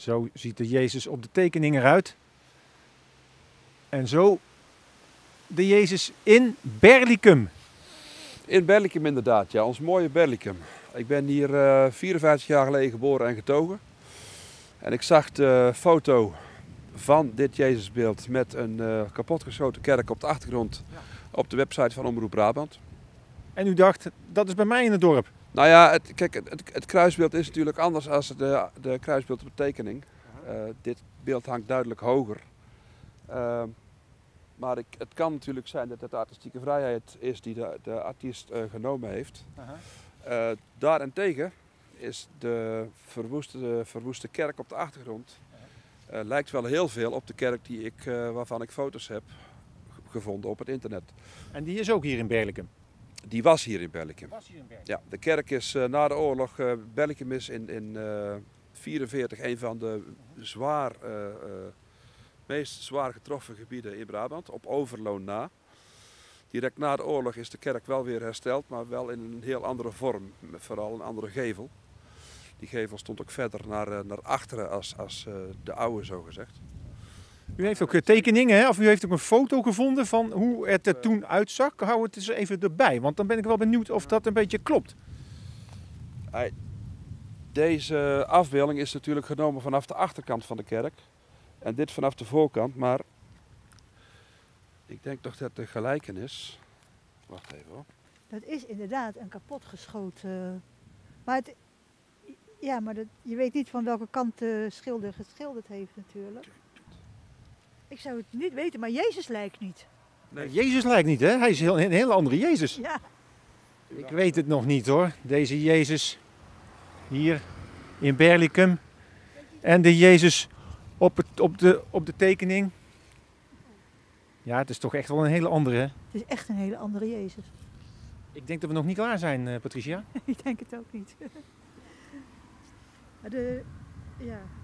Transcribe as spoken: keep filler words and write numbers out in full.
Zo ziet de Jezus op de tekening eruit. En zo de Jezus in Berlicum. In Berlicum inderdaad, ja, ons mooie Berlicum. Ik ben hier uh, vierenvijftig jaar geleden geboren en getogen. En ik zag de foto van dit Jezusbeeld met een uh, kapotgeschoten kerk op de achtergrond ja. op de website van Omroep Brabant. En u dacht, dat is bij mij in het dorp? Nou ja, het, kijk, het, het kruisbeeld is natuurlijk anders dan de, de kruisbeeld op de tekening. Uh, dit beeld hangt duidelijk hoger. Uh, maar ik, het kan natuurlijk zijn dat het de artistieke vrijheid is die de, de artiest uh, genomen heeft. Uh, daarentegen is de verwoeste, de verwoeste kerk op de achtergrond uh, lijkt wel heel veel op de kerk die ik, uh, waarvan ik foto's heb gevonden op het internet. En die is ook hier in Berlicum? Die was hier in Berlicum. Was hier in Berlicum. Ja, de kerk is uh, na de oorlog, uh, Berlicum is in negentien vierenveertig uh, een van de zwaar, uh, uh, meest zwaar getroffen gebieden in Brabant, op Overloon na. Direct na de oorlog is de kerk wel weer hersteld, maar wel in een heel andere vorm, vooral een andere gevel. Die gevel stond ook verder naar, uh, naar achteren als, als uh, de oude, zo gezegd. U heeft ook tekeningen, hè? Of u heeft ook een foto gevonden van hoe het er toen uitzag. Hou het eens even erbij, want dan ben ik wel benieuwd of dat een beetje klopt. Deze afbeelding is natuurlijk genomen vanaf de achterkant van de kerk. En dit vanaf de voorkant, maar ik denk toch dat de gelijkenis... Wacht even hoor. Dat is inderdaad een kapotgeschoten... Maar, het... ja, maar dat... je weet niet van welke kant de schilder geschilderd heeft natuurlijk. Ik zou het niet weten, maar Jezus lijkt niet. Nee, Jezus lijkt niet, hè? Hij is een hele andere Jezus. Ja. Ik weet het nog niet hoor. Deze Jezus hier in Berlicum. En de Jezus op, het, op, de, op de tekening. Ja, het is toch echt wel een hele andere, hè? Het is echt een hele andere Jezus. Ik denk dat we nog niet klaar zijn, uh, Patricia. Ik denk het ook niet. De, ja.